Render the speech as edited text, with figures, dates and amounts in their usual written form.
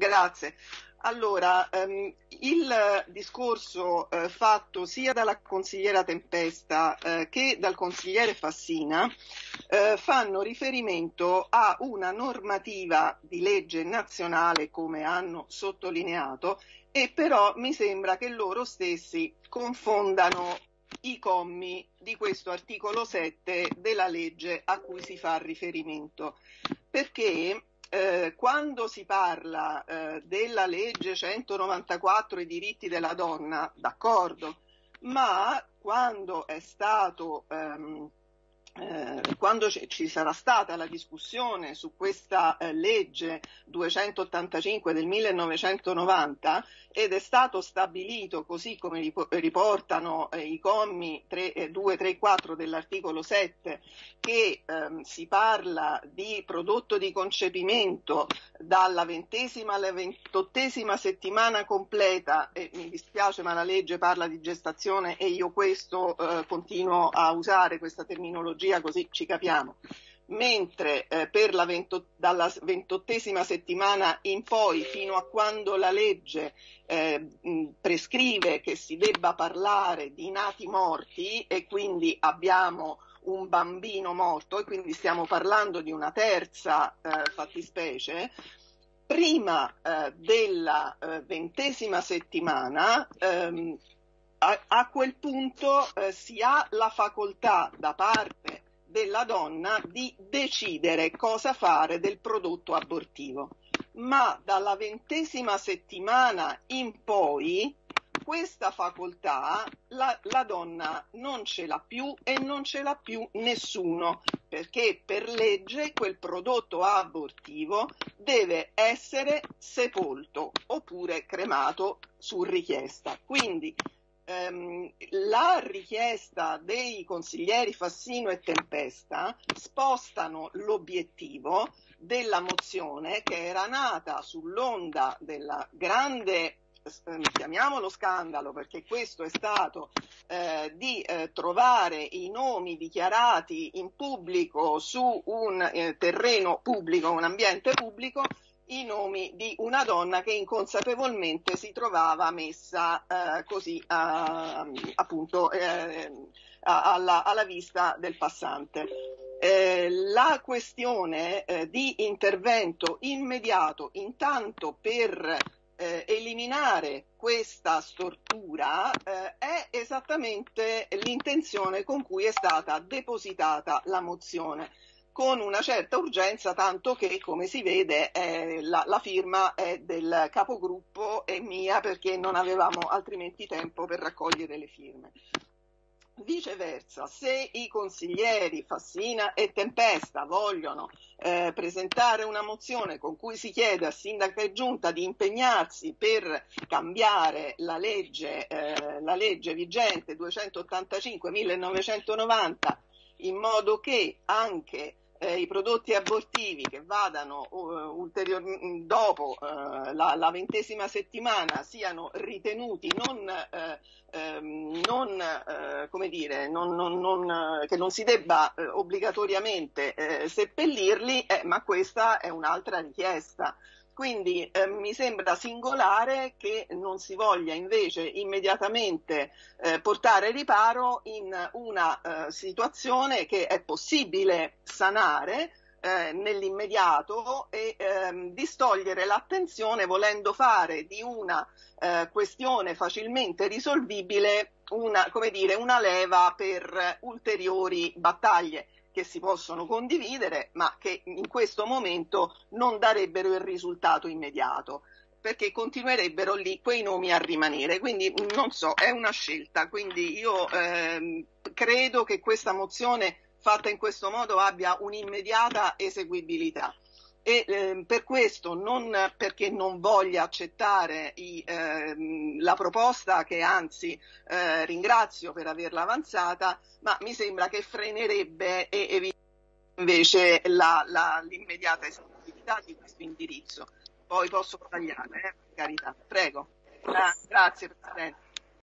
Grazie. Allora, il discorso fatto sia dalla consigliera Tempesta che dal consigliere Fassina fanno riferimento a una normativa di legge nazionale, come hanno sottolineato, e però mi sembra che loro stessi confondano i commi di questo articolo 7 della legge a cui si fa riferimento, perché quando si parla della legge 194, i diritti della donna, d'accordo, ma quando è stato quando ci sarà stata la discussione su questa legge 285 del 1990 ed è stato stabilito, così come riportano i commi 2, 3, 4 dell'articolo 7, che si parla di prodotto di concepimento dalla 20ª alla 28ª settimana completa, e mi dispiace ma la legge parla di gestazione e io questo continuo a usare questa terminologia così ci capiamo, mentre dalla 28ª settimana in poi, fino a quando la legge prescrive che si debba parlare di nati morti, e quindi abbiamo un bambino morto e quindi stiamo parlando di una terza fattispecie, prima della 20ª settimana a quel punto si ha la facoltà da parte della donna di decidere cosa fare del prodotto abortivo, ma dalla 20ª settimana in poi questa facoltà la donna non ce l'ha più e non ce l'ha più nessuno, perché per legge quel prodotto abortivo deve essere sepolto oppure cremato su richiesta. Quindi la richiesta dei consiglieri Fassino e Tempesta spostano l'obiettivo della mozione, che era nata sull'onda della grande, chiamiamolo scandalo, perché questo è stato di trovare i nomi dichiarati in pubblico su un terreno pubblico, un ambiente pubblico, i nomi di una donna che inconsapevolmente si trovava messa così appunto alla vista del passante. La questione di intervento immediato, intanto per eliminare questa stortura, è esattamente l'intenzione con cui è stata depositata la mozione, con una certa urgenza, tanto che, come si vede, la firma è del capogruppo e mia, perché non avevamo altrimenti tempo per raccogliere le firme. Viceversa, se i consiglieri Fassina e Tempesta vogliono presentare una mozione con cui si chiede a sindaco e giunta di impegnarsi per cambiare la legge vigente 285-1990, in modo che anche i prodotti abortivi che vadano dopo la 20ª settimana siano ritenuti che non si debba obbligatoriamente seppellirli, ma questa è un'altra richiesta. Quindi mi sembra singolare che non si voglia invece immediatamente portare riparo in una situazione che è possibile sanare nell'immediato e distogliere l'attenzione, volendo fare di una questione facilmente risolvibile una leva per ulteriori battaglie che si possono condividere, ma che in questo momento non darebbero il risultato immediato, perché continuerebbero lì quei nomi a rimanere. Quindi non so, è una scelta. Quindi io credo che questa mozione fatta in questo modo abbia un'immediata eseguibilità. E per questo, non perché non voglia accettare la proposta, che anzi ringrazio per averla avanzata, ma mi sembra che frenerebbe invece l'immediata eseguibilità di questo indirizzo. Poi posso tagliare, per carità. Prego. Grazie Presidente.